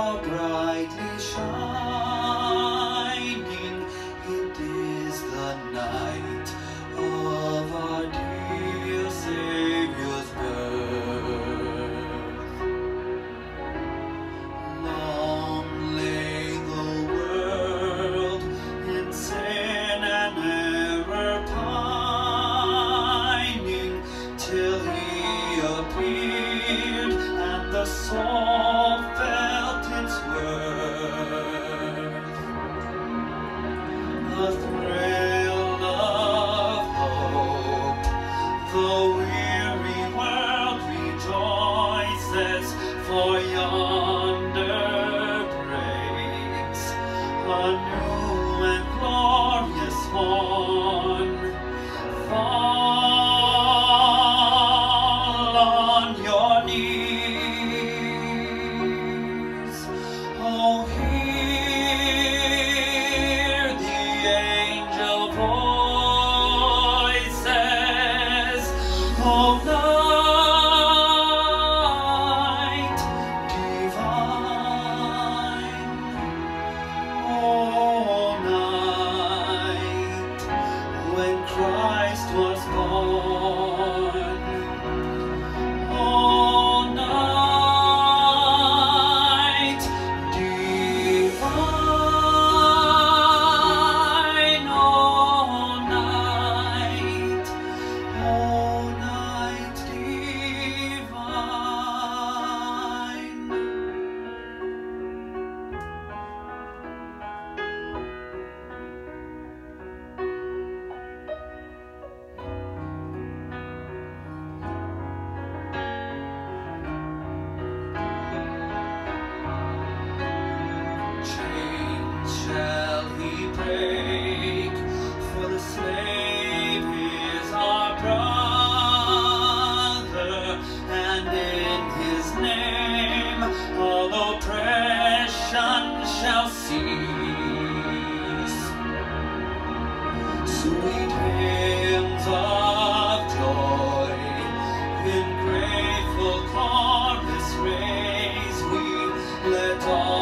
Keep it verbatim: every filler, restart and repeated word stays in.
how brightly shining, it is the night of our dear Saviour's birth. Long lay the world in sin and error pining, till He appeared and the soul felt its worth. A thrill of hope, the weary world rejoices, for yonder breaks a new and glorious morn. Fall on your knees. Oh, hear the angel voices. Oh, night divine. Oh, night when Christ was born. Oh, night divine. Oh, night. Oh, night divine. Chains shall He break, for the slave is our brother, and in His name all oppression shall cease. Sweet hymns of joy in grateful chorus raise we, let all